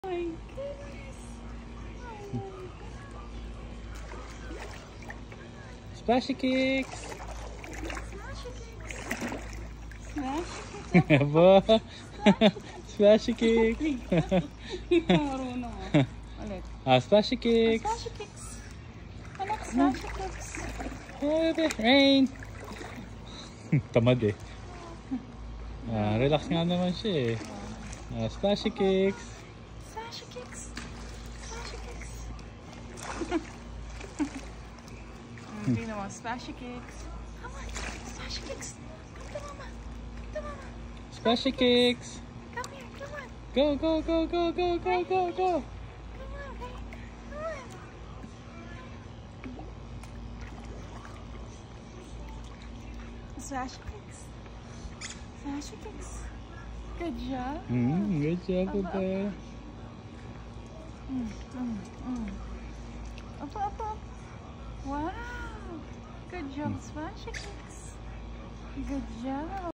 My goodness. Splashy kicks! Smash it. Aba! Splashy kicks! Marunong ulit. Splashy kicks! Smashy kicks. Anak, smashy kicks. Rain! Tamad eh. Relax nga naman siya eh. Splashy kicks! Smashy kicks. Smashy kicks. Hindi naman, smashy kicks. Come on, smashy kicks. Come to mama. Come to mama. Splashy kicks! Come here, come on. Go, go, go, go, go, go, go, go! Come on, babe. Come on. Smashy kicks. Smashy kicks. Good job. Good job, Papa. Up, up, up. Wow. Good job, Smashy kicks. Good job.